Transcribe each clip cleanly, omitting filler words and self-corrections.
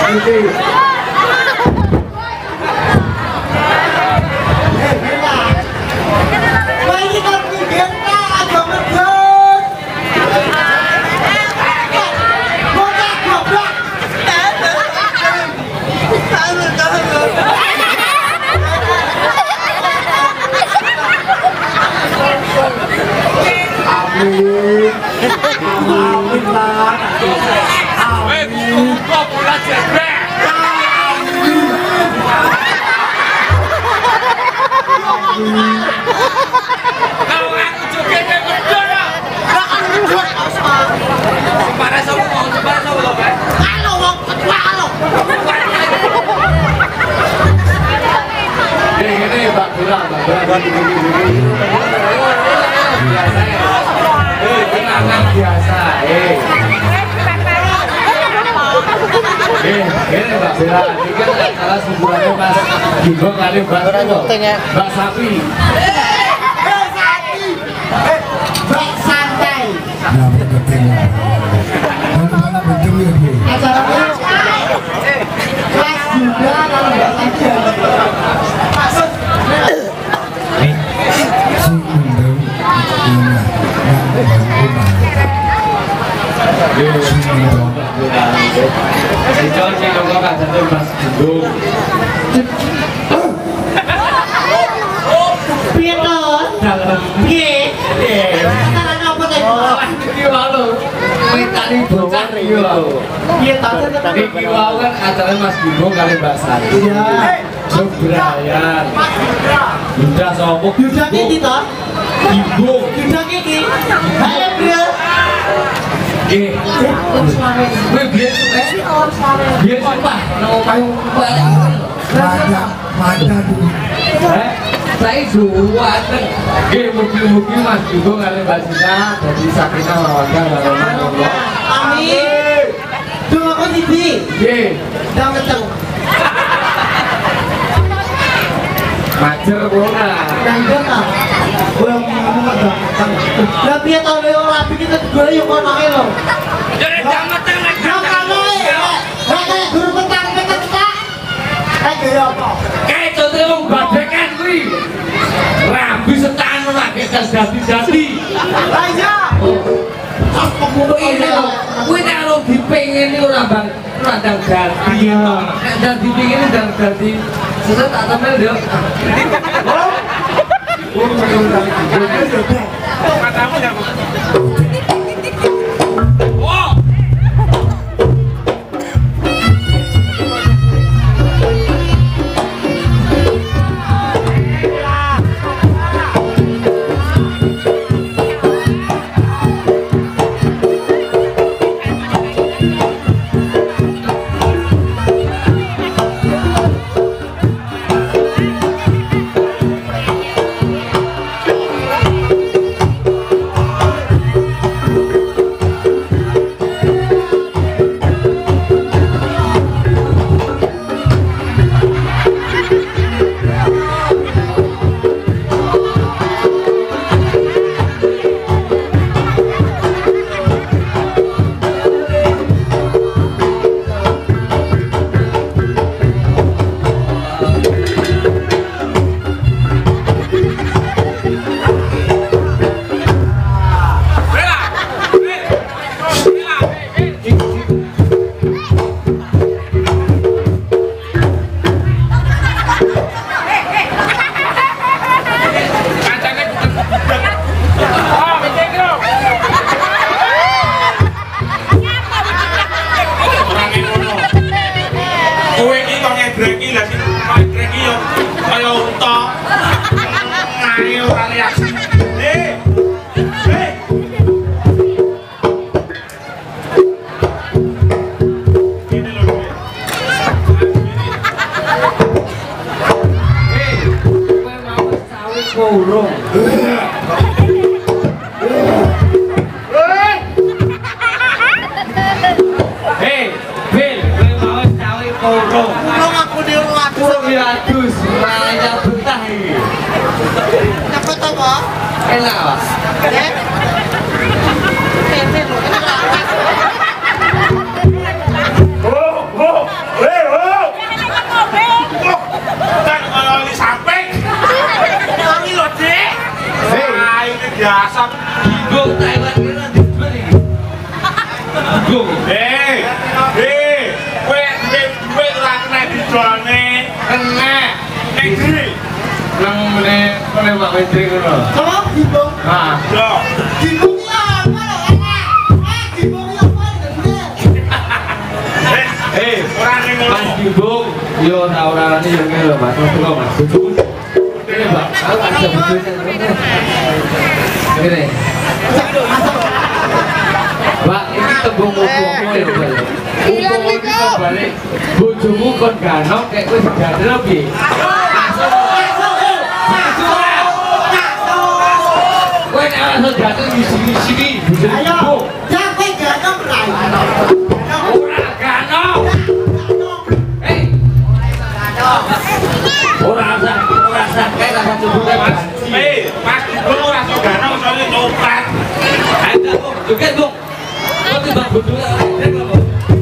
Mbak Sapi. Mbak santai. Acaranya kelas juga kalau Mbak acaranya Mas Bimbo kali Mbak Sati. Brian. Udah sopok. Udah kiki toh? Bimbo. Udah kiki. Ayo bro. Gue biar sumpah. Nama payung Mada dulu. Saya dua mungkin Mas Bimbo kali Mbak Sita. Jadi Sakinah Mawaddah warahmatullahi. Amin. Doa kau tibi. Dah kenceng. Majer corona. Lanjut ah. Gue ngomong ada. Lah biar tahu dia orang rapi kita gue yang mana lo. Jadi jangan tenang. Jangan lo ya. Kayak guru petang tak. Kayak apa? Kayak contohnya orang badekan kuwi. Rambi setan ora kedas dadi-dadi. Lah iya. Kuwi nek ora dipengeni ora bang ora ndang dadi. Nek ndang dipengeni ndang dadi. Sesuk tak temel yo. Matamu ya. Wow. Oh, ngono. Apa gimbong? Ah, Gimbong iki apa lho, enak. Gimbong iki apa jenenge? Mas Gimbung, yo tawarane yo ngene lho Mas, terus kok Mas. Ini Mbak, aku ada bojone. Ngene. Mbak, ini tembung opo-opo ya, Mbak. Hilang iki balik. Bojomu kon ganong kayak kowe segadel piye? Kowe nek ora jatuh di sini, Ayo, jape ganong rai. ora ganong. Ora usah kayak rasa cemburu Mas. Mas Ibu ora soganong soalnya nyoprat. Ayo, joget, Bung. Kok tiba bojone ora.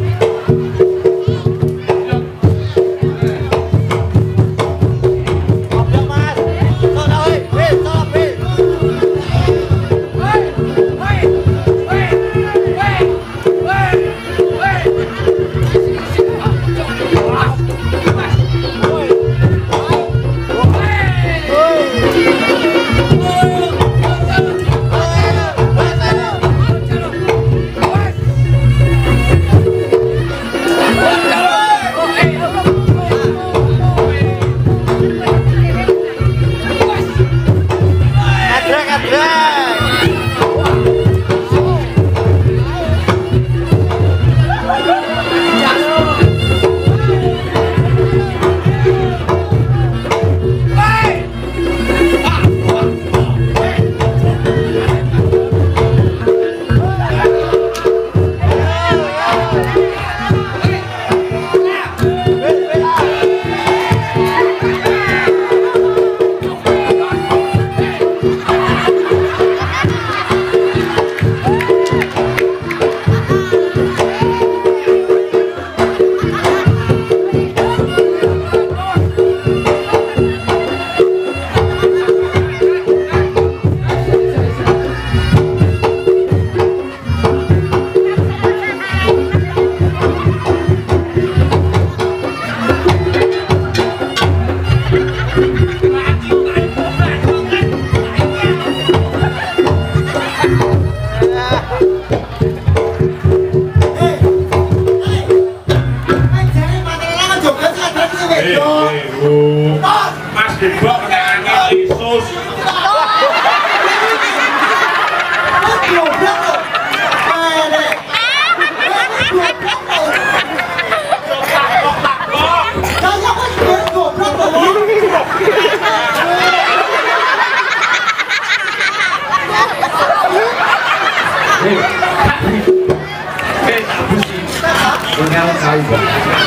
Mas Ibu nek angel Yesus. Tak besi. Tinggal kayu.